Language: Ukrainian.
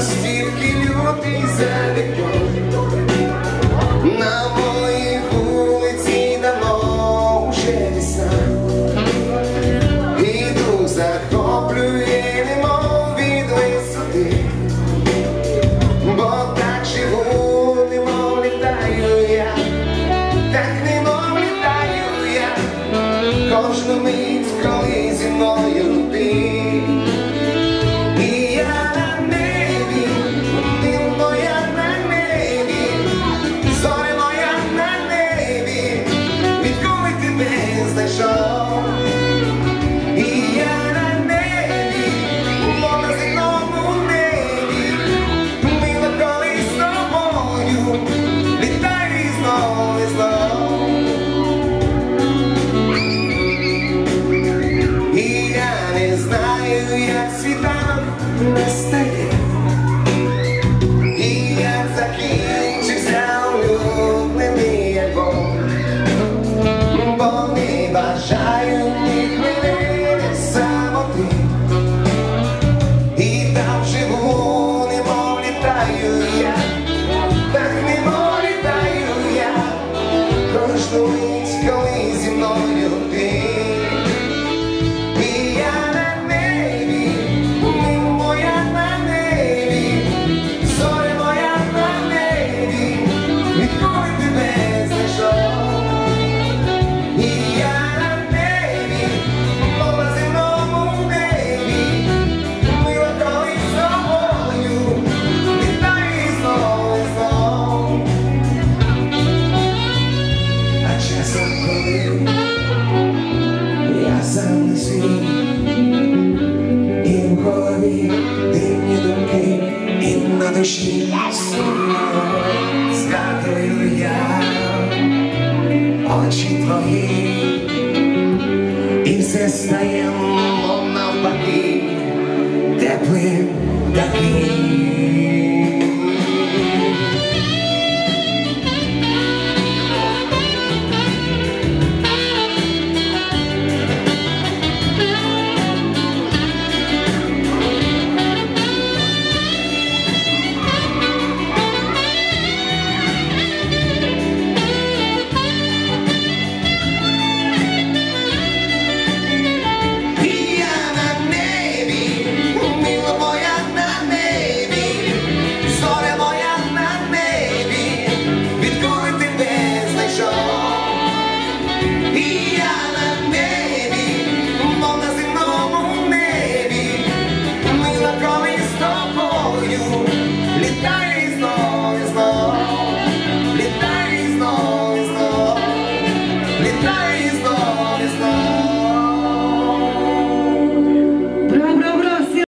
листівки лютий за вікном. На моїй вулиці давно уже весна. І дух захоплює, немов від висоти. Бо так живу, немов літаю я, так немов літаю я, кожну мить, коли зі мною ти. Як світанок настає, і як закінчився улюблений альбом, бо не бажаю ні хвилини самоти, і там живу, немов літаю я, так немов літаю я, кожну мить, коли зі мною ти. І в голові дивні думки, і на душі сумно згадую я очі твої, і все стає, мов навпаки, теплим таким.